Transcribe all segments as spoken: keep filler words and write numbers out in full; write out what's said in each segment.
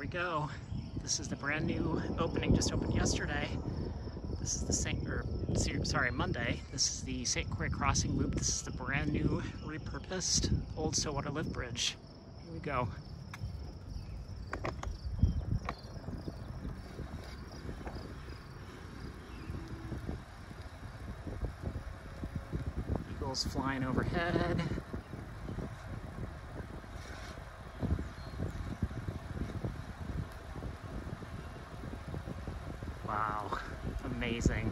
we go. This is the brand new opening, just opened yesterday. This is the Saint, or sorry, Monday. This is the Saint Croix Crossing loop. This is the brand new, repurposed old Stillwater Lift Bridge. Here we go. Eagles flying overhead. Wow, amazing.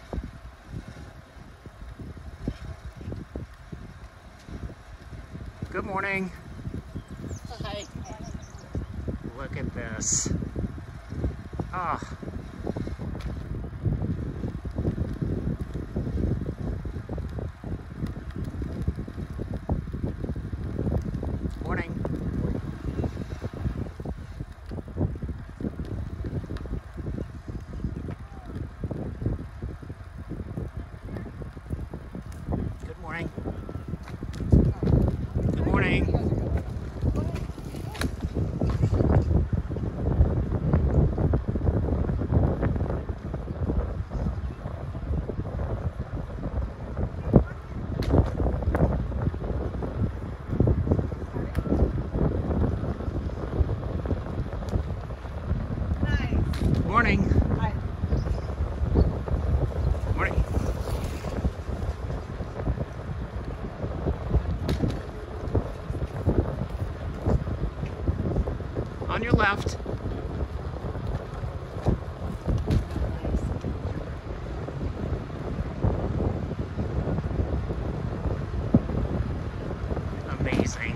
Good morning. Hi. Look at this. Ah. Morning. Good morning. Good morning. Morning. Hi. Morning. On your left. Amazing.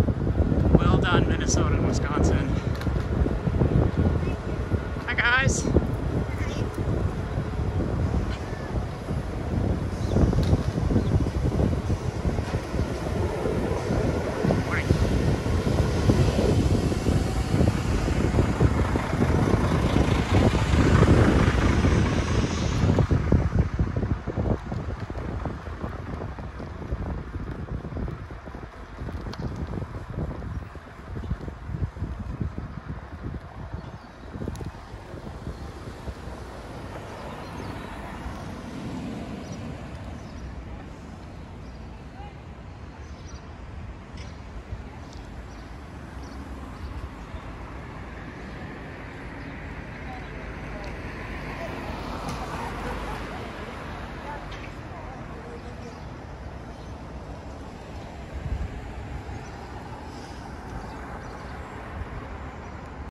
Well done, Minnesota and Wisconsin. Hi guys.